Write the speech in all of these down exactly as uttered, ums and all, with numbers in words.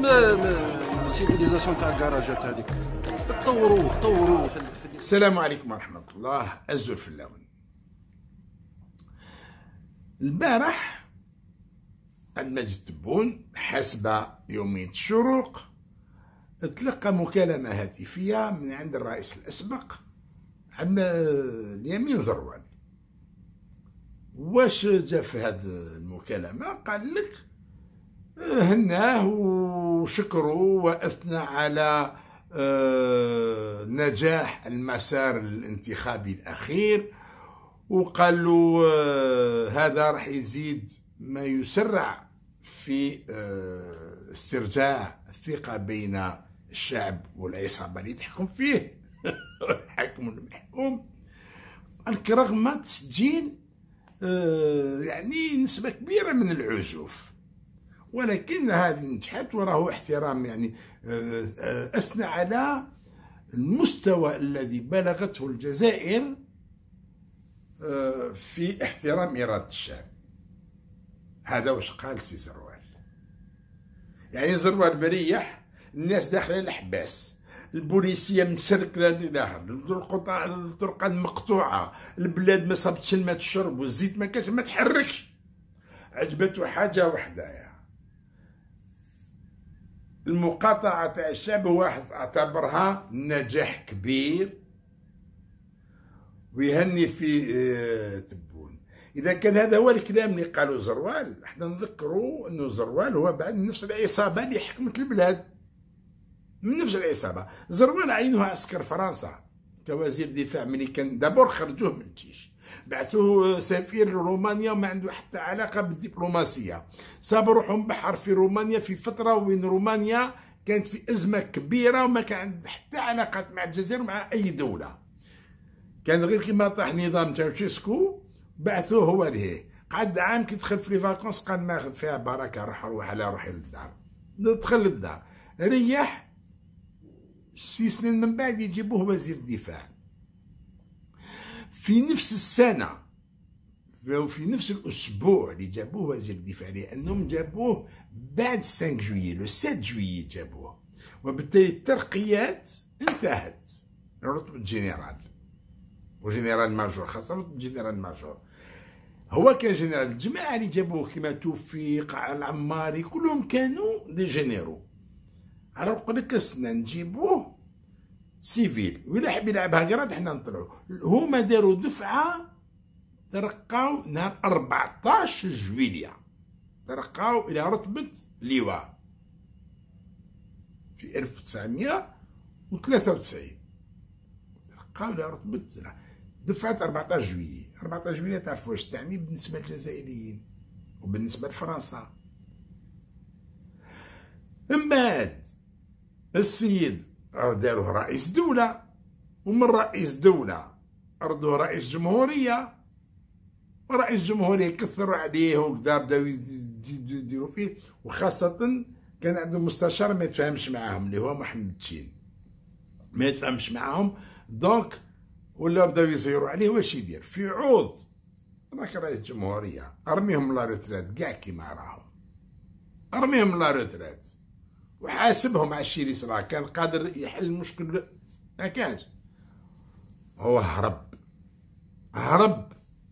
المهم السيفيليزاسيون تاع الكراجات هذيك تطوروا تطوروا في السلام عليكم ورحمة الله. أزول في اللون. البارح عند مجد تبون حسب يومية الشروق تلقى مكالمة هاتفية من عند الرئيس الأسبق عبد اليمين زروال. واش جا في هذه المكالمة؟ قال لك هناه وشكروا وأثنى على نجاح المسار الانتخابي الأخير، وقال له هذا راح يزيد ما يسرع في استرجاع الثقة بين الشعب والعصابة اللي تحكم فيه الحاكم والمحكوم، رغم تسجيل يعني نسبة كبيرة من العزوف، ولكن هذه نجحت وراهو احترام. يعني أثنى على المستوى الذي بلغته الجزائر في احترام إرادة الشعب. هذا واش قال سي زروال. يعني زروال مريح، الناس داخله الحباس، البوليسيه مسركله للاخر، الطرقات مقطوعه، البلاد ما صابتش الماء تشرب والزيت ما كاش، ما تحركش. عجبته حاجه وحده، يعني المقاطعه تاع الشعب واحد اعتبرها نجاح كبير ويهني في تبون. اذا كان هذا هو الكلام اللي قالوا زروال، احنا نذكروا انه زروال هو بعد من نفس العصابه اللي حكمت البلاد، من نفس العصابه. زروال عينوها عسكر فرنسا كوزير دفاع ملي كان دابور خرجوه من الجيش، بعثوه سفير رومانيا وما عنده حتى علاقه بالدبلوماسيه، صابوا روحهم بحر في رومانيا في فتره وين رومانيا كانت في ازمه كبيره وما كان عندها حتى علاقات مع الجزائر ومع اي دوله، كان غير كيما طاح نظام تشاوشيسكو بعثوه هو لهيه. قعد عام كي دخل في لي فاكونس قال ما اخذ فيها بركه، روح روح على روحي للدار. دخل للدار ريح ست سنين من بعد يجيبوه وزير الدفاع. في نفس السنه وفي نفس الاسبوع اللي جابوه وزير الدفاع، لانهم جابوه بعد خمسة جويي، لو سبعة جويي جابوه، وبالتالي الترقيات انتهت. رتبه جنرال وجنرال ماجور، خاصة رتبه جنرال ماجور. هو كان جنرال. الجماعة اللي جابوه كيما توفيق العماري كلهم كانوا دي جينيرو. على نقول لك السنة نجيبوه سيفيل، وإلا حب يلعبها قراد حنا نطلعو. هما داروا دفعة ترقاو نهار أربعطاش جويلية، ترقاو إلى رتبة لواء في ألف وتسعمية وثلاثة وتسعين، ترقاو إلى رتبة دفعة أربعطاش جويلية. أربعطاش جويلية تعرفوا واش تعني بالنسبة للجزائريين وبالنسبة لفرنسا. من بعد السيد داروه رئيس دولة، ومن رئيس دولة أرضوه رئيس جمهورية، ورئيس جمهورية كثروا عليه وكدا بداو يديروا فيه، وخاصة كان عندهم مستشار ما يتفاهمش معاهم اللي هو محمد تشين، ما يتفاهمش معاهم، دونك ولا بداو يزيروا عليه واش يدير. في عوض راك رئيس جمهورية ارميهم لا روترات كاع كيما راهم، ارميهم لا روترات وحاسبهم على الشيء اللي صرا. كان قادر يحل المشكل، ما كانش. هو هرب هرب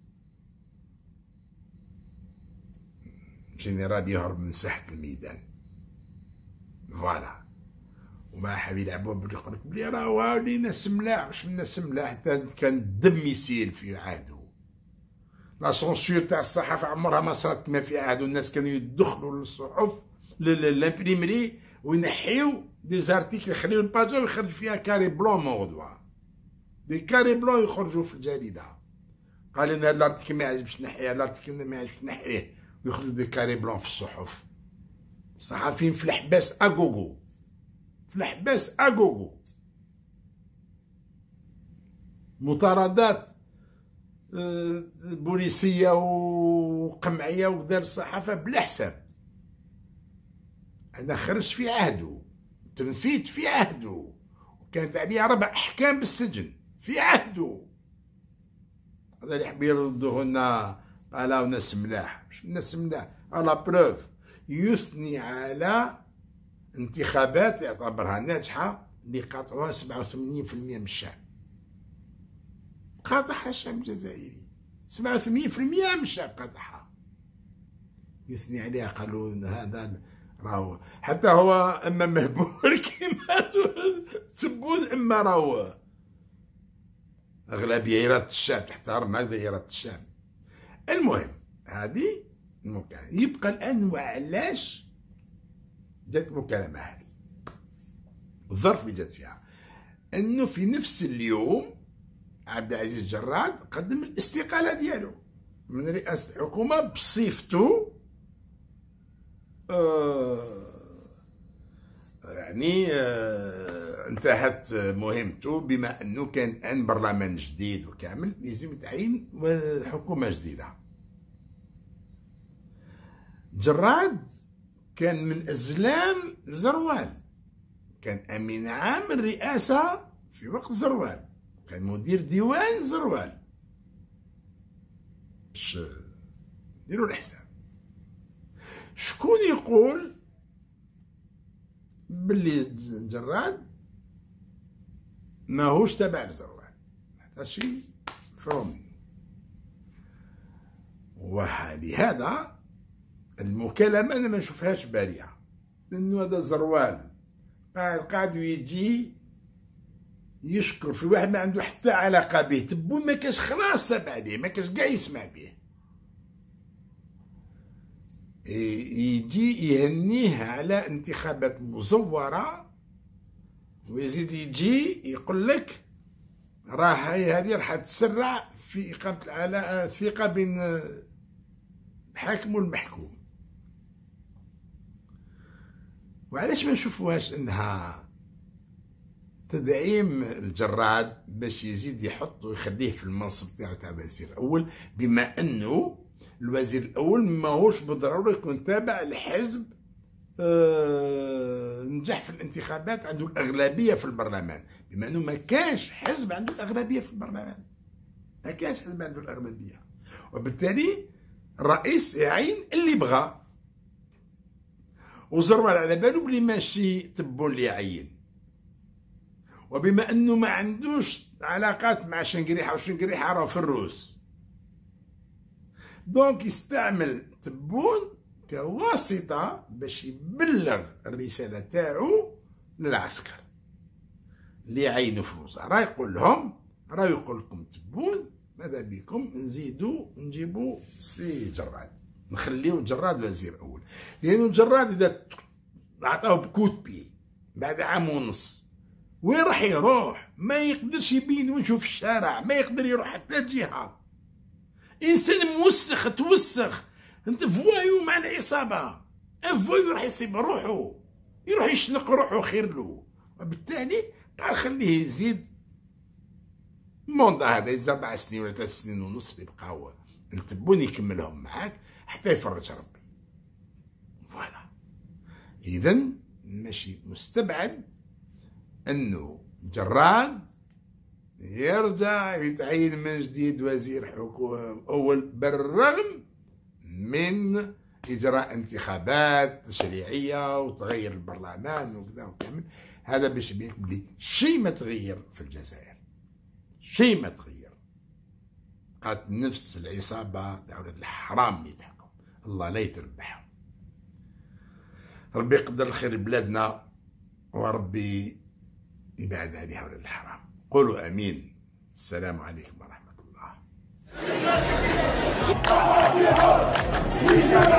جنرال يهرب من ساحة الميدان، فوالا. وما حاب يلعبوا بلي يقول لك بلي راه ولينا سملاح، واش منا سملاح؟ حتى كان الدم يسيل في عهده. لا سونسور تاع الصحافة عمرها ما صارت كما في عهده. الناس كانوا يدخلوا للصحف للامبريمري وينحيو دي زارتيكل، يخليو الباجا ويخرج فيها كاري بلون موضوع، دي كاري بلون يخرجوا في الجريدة. قال لنا هاد الارتيكل ما يعجبش نحيه، الارتيكل ما يعجبش نحيه، ويخرجوا دي كاري بلون في الصحف. الصحفيين في الحباس اغوغو، في الحباس اغوغو، مطاردات بوليسيه وقمعيه ودار الصحافه بلا حساب. انا خرج في عهده، تنفيذ في عهده، وكانت عليه ربع احكام بالسجن في عهده. هذا اللي يحب يردوه لنا قالوا ناس ملاح، مش ناس ملاح. على بروف يثني على انتخابات يعتبرها ناجحة اللي قاطعوها سبعة وثمانين بالمئة من الشعب. قاطعها الشعب الجزائري، سبعة وثمانين بالمئة من الشعب قاطعها، يثني عليها، قالوا هذا راهو حتى هو اما مهبول كيما تبون، اما راهو اغلبيه اراده الشعب تحترم هكذا اراده الشعب. المهم هذه المكالمه، يبقى الان وعلاش جات المكالمه هذه، الظرف اللي جات فيها انه في نفس اليوم عبد العزيز جراد قدم الاستقاله ديالو من رئاسه الحكومه بصفته آه يعني آه انتهت مهمته، بما انه كان الان برلمان جديد وكامل لازم يتعين حكومه جديده. جراد كان من ازلام زروال، كان امين عام الرئاسه في وقت زروال، كان مدير ديوان زروال، باش ديروا الحساب. شكون يقول باللي جراد ماهوش تبع لزروال؟ هذا شيء مفهوم. ولهذا المكالمة أنا ما نشوفهاش بارعة، لأنه هذا زروال قاعد يجي يشكر في واحد ما عنده حتى علاقة به، تبون ما كاش خلاص تبع به، ما كاش كاع يسمع به، يجي يهنيه على انتخابات مزورة، ويزيد يجي يقول لك راه هذه راح تسرع في إقامة الثقة بين الحاكم والمحكوم. وعلاش ما نشوفوهاش انها تدعيم الجراد باش يزيد يحط ويخليه في المنصب تاعو تاع وزير الاول، بما انه الوزير الاول ماهوش بالضروره يكون تابع لحزب آه نجح في الانتخابات عنده الاغلبيه في البرلمان، بما انه ما كانش حزب عنده الاغلبيه في البرلمان، ما كانش حزب عنده الاغلبيه، وبالتالي الرئيس يعين اللي بغى، وزروال على بالو بلي ماشي تبون اللي يعين، وبما انه ما عندوش علاقات مع شنقريحه، وشنقريحه راه في الروس، دونك يستعمل تبون كواسطه باش يبلغ الرساله تاعو للعسكر اللي يعينوا في الوزاره، يقول لهم راه يقول لكم تبون ماذا بكم نزيدوا نجيبوا سي جراد، نخليو جراد وزير اول، لانه جراد اذا عطاوه بكوتبي بعد عام ونص وين راح يروح؟ ما يقدرش يبين وجهه في الشارع، ما يقدر يروح حتى جهه، انسان موسخ توسخ، انت فوايو مع العصابه، ان فوايو راح يصيب روحه، يروح يشنق روحه خير له، وبالتالي قال خليه يزيد الموندا هذا، يزيد اربع سنين ولا ثلاث سنين ونص اللي بقاو تبون يكملهم معاك حتى يفرج ربي. فوالا، اذا ماشي مستبعد انه جراد يرجع يتعين من جديد وزير حكومة اول، بالرغم من اجراء انتخابات تشريعيه وتغير البرلمان وكذا وكامل، هذا باش يبين بلي شيء ما تغير في الجزائر، شيء ما تغير، بقات نفس العصابه تاع ولاد الحرام اللي تحكم، الله لا يتربحهم. ربي يقدر الخير لبلادنا، وربي يبعد عليها ولاد الحرام. قولوا امين. السلام عليكم ورحمه الله.